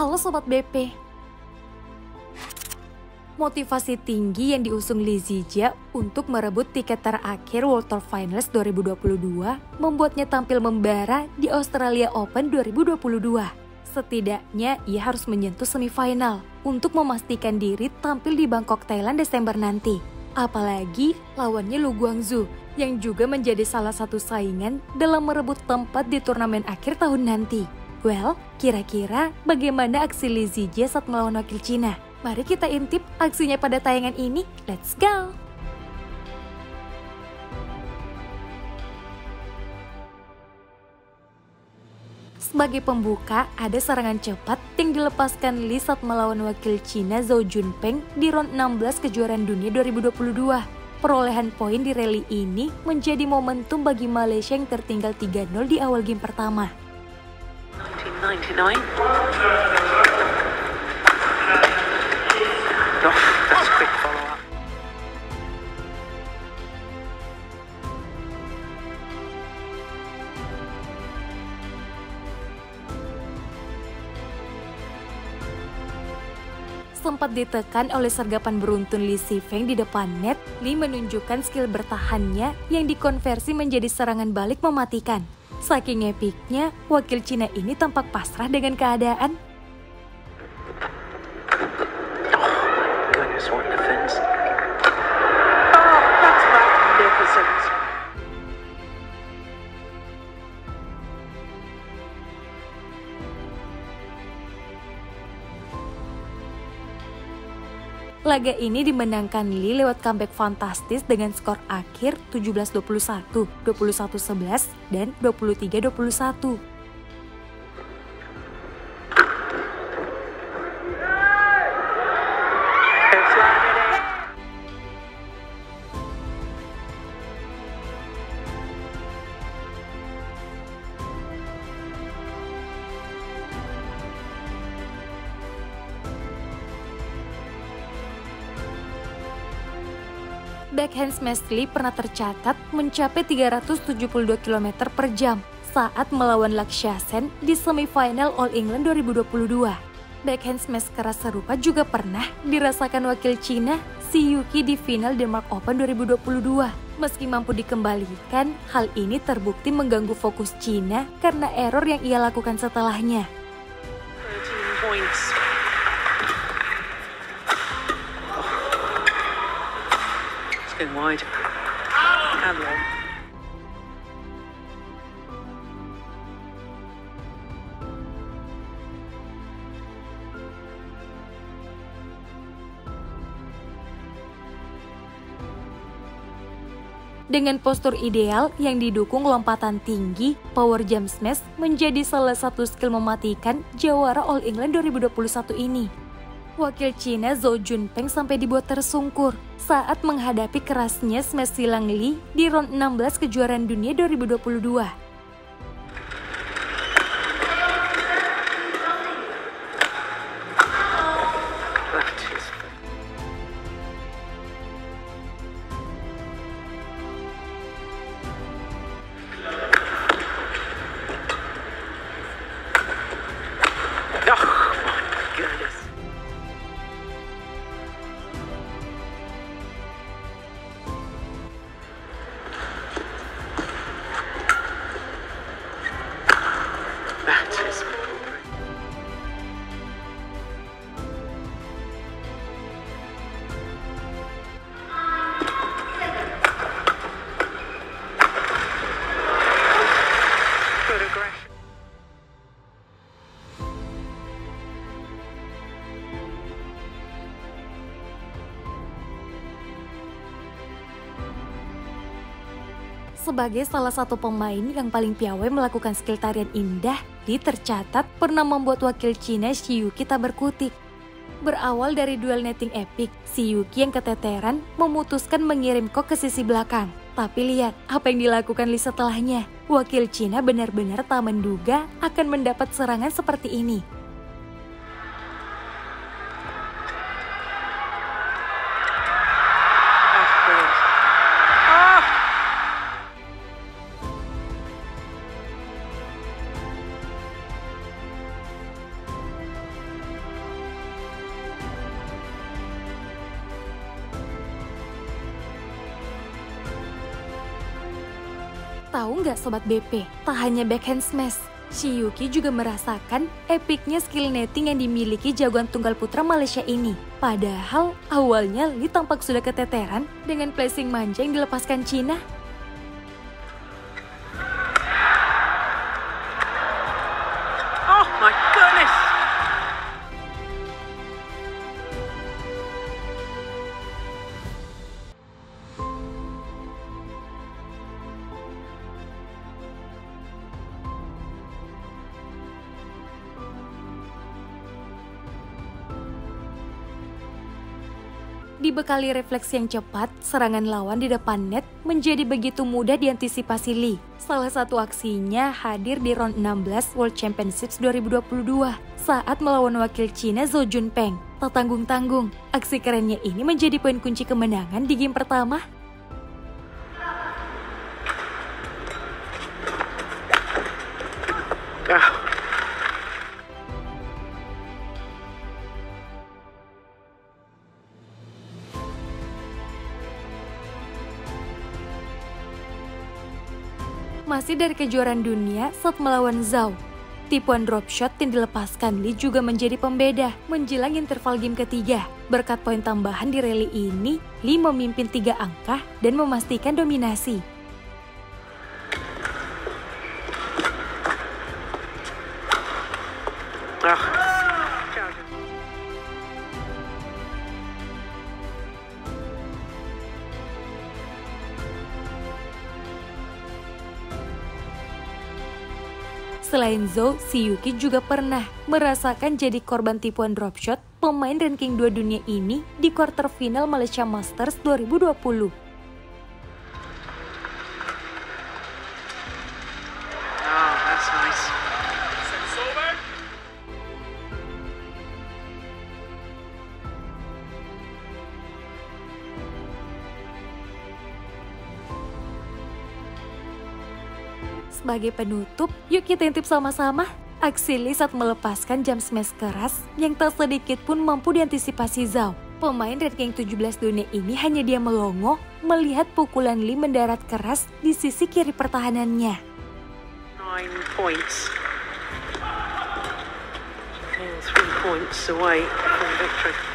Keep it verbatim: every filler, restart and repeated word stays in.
Halo Sobat B P. Motivasi tinggi yang diusung Li Zijia untuk merebut tiket terakhir World Tour Finals dua ribu dua puluh dua membuatnya tampil membara di Australia Open dua ribu dua puluh dua. Setidaknya ia harus menyentuh semifinal untuk memastikan diri tampil di Bangkok, Thailand Desember nanti. Apalagi lawannya Lu Guangzu yang juga menjadi salah satu saingan dalam merebut tempat di turnamen akhir tahun nanti. Well, kira-kira bagaimana aksi Li Zijia saat melawan wakil Cina? Mari kita intip aksinya pada tayangan ini. Let's go! Sebagai pembuka, ada serangan cepat yang dilepaskan Li saat melawan wakil Cina Zhou Junpeng di round enam belas kejuaraan dunia dua ribu dua puluh dua. Perolehan poin di rally ini menjadi momentum bagi Malaysia yang tertinggal tiga nol di awal game pertama. nineteen ninety-nine. Oh, that's quick follow-up. Sempat ditekan oleh sergapan beruntun Li Sifeng di depan net, Li menunjukkan skill bertahannya yang dikonversi menjadi serangan balik mematikan. Saking epiknya, wakil Cina ini tampak pasrah dengan keadaan. Goodness, what defense. Oh, that's magnificent. Laga ini dimenangkan Li lewat comeback fantastis dengan skor akhir tujuh belas dua puluh satu, dua puluh satu sebelas, dan dua puluh tiga dua puluh satu. Backhand smash Li pernah tercatat mencapai tiga ratus tujuh puluh dua kilometer per jam saat melawan Lakshya Sen di semifinal All England dua ribu dua puluh dua. Backhand smash keras serupa juga pernah dirasakan wakil Cina Xi Yuqi di final Denmark Open dua ribu dua puluh dua. Meski mampu dikembalikan, hal ini terbukti mengganggu fokus Cina karena error yang ia lakukan setelahnya. thirteen points. Wide and long. Dengan postur ideal yang didukung lompatan tinggi, power jump smash menjadi salah satu skill mematikan jawara All England dua ribu dua puluh satu ini. Wakil Cina Zhou Junpeng sampai dibuat tersungkur saat menghadapi kerasnya smash silang Li di round enam belas kejuaraan dunia dua ribu dua puluh dua. Sebagai salah satu pemain yang paling piawai melakukan skill tarian indah, Li tercatat pernah membuat wakil Cina Xi Yuqi tak berkutik. Berawal dari duel netting epik, Xi Yuqi yang keteteran memutuskan mengirim kok ke sisi belakang. Tapi lihat apa yang dilakukan Li setelahnya. Wakil Cina benar-benar tak menduga akan mendapat serangan seperti ini. Tahu nggak Sobat B P, tak hanya backhand smash, Shiyuki juga merasakan epicnya skill netting yang dimiliki jagoan tunggal putra Malaysia ini. Padahal awalnya Lee tampak sudah keteteran dengan placing manja yang dilepaskan Cina. Oh my goodness! Dibekali refleks yang cepat, serangan lawan di depan net menjadi begitu mudah diantisipasi Lee. Salah satu aksinya hadir di round enam belas World Championships dua ribu dua puluh dua saat melawan wakil Cina Zhou Junpeng. Tak tanggung-tanggung, aksi kerennya ini menjadi poin kunci kemenangan di game pertama. Ah. Masih dari kejuaraan dunia saat melawan Zhao, tipuan drop shot yang dilepaskan Lee juga menjadi pembeda menjelang interval game ketiga. Berkat poin tambahan di rally ini, Lee memimpin tiga angka dan memastikan dominasi. Ah. Selain Zhou, Shiyuki juga pernah merasakan jadi korban tipuan drop shot pemain ranking dua dunia ini di quarter final Malaysia Masters dua ribu dua puluh. Oh, that's nice. Sebagai penutup, yuk kita intip sama-sama aksi Lee saat melepaskan jump smash keras yang tak sedikit pun mampu diantisipasi Zhao. Pemain ranking tujuh belas dunia ini hanya dia melongo melihat pukulan Lee mendarat keras di sisi kiri pertahanannya. Nine points. And three points away from victory.